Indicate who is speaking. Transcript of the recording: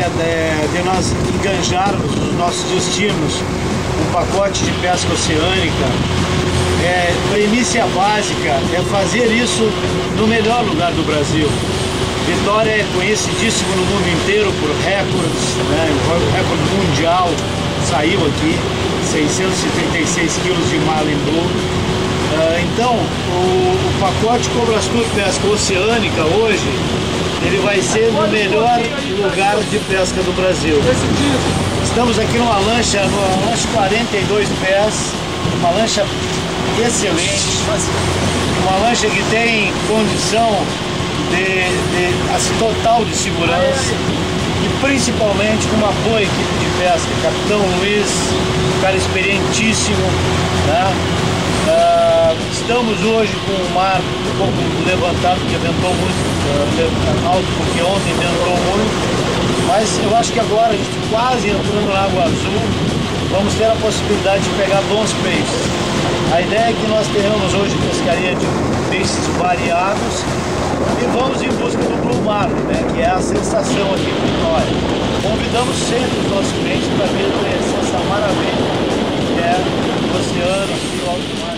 Speaker 1: ideia de nós enganjarmos os nossos destinos um pacote de pesca oceânica, premissa básica é fazer isso no melhor lugar do Brasil. Vitória é conhecidíssimo no mundo inteiro por recordes, né? O recorde mundial saiu aqui, 636 quilos de marlin blue. Então, o pacote Cobrastur Pesca Oceânica hoje, ele vai ser no melhor lugar de pesca do Brasil. Estamos aqui numa lancha 42 pés, uma lancha excelente, uma lancha que tem condição de total de segurança e principalmente com uma boa equipe de pesca, Capitão Luiz, um cara experientíssimo, né? Estamos hoje com o mar um pouco levantado, porque ventou muito, alto porque ontem ventou muito, mas eu acho que agora, a gente quase entrando na água azul, vamos ter a possibilidade de pegar bons peixes. A ideia é que nós tenhamos hoje pescaria de peixes variados e vamos em busca do Blue Marlin, né, que é a sensação aqui em Vitória. Convidamos sempre os nossos clientes para vir conhecer essa maravilha que é o oceano e o alto mar.